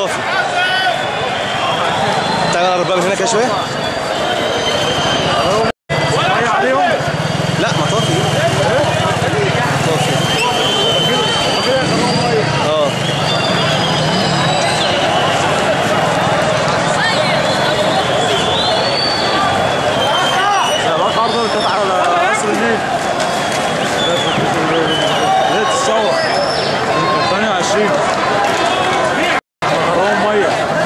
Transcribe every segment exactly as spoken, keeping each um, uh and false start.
مطافي. تعالى نقرب بقى من هنا كده شويه. ميه عليهم؟ لا مطافي. مطافي. اه لا بقى عرضه بتاعت على قصر النيل. ليله الثوره ثمانية وعشرين. غرقهم ميه.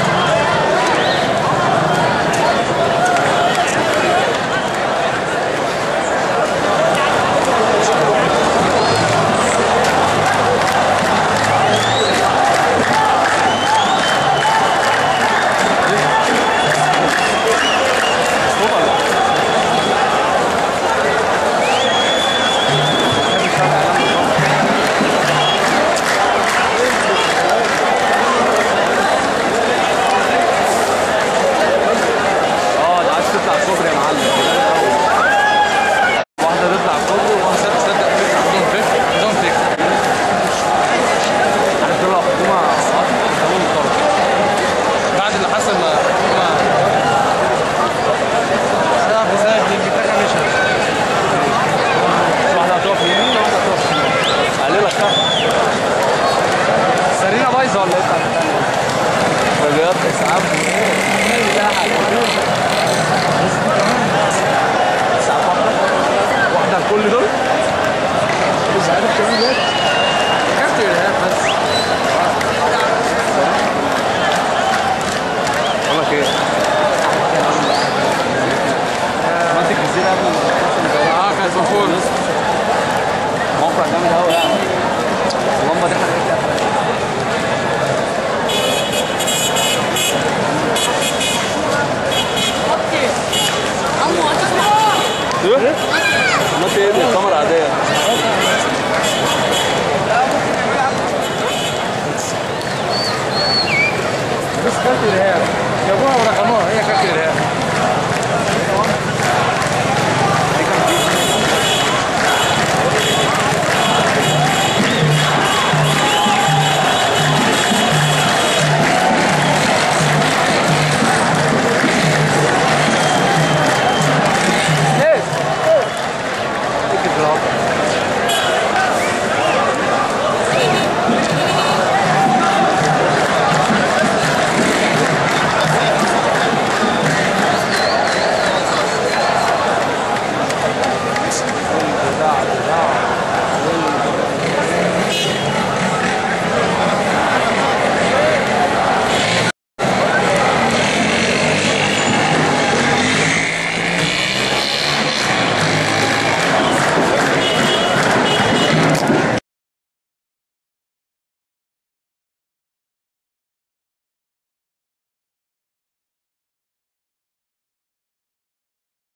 سرينا بايظه ولا ايه؟ رياض اسعاف واحده لكل دول؟ مش عارف كمان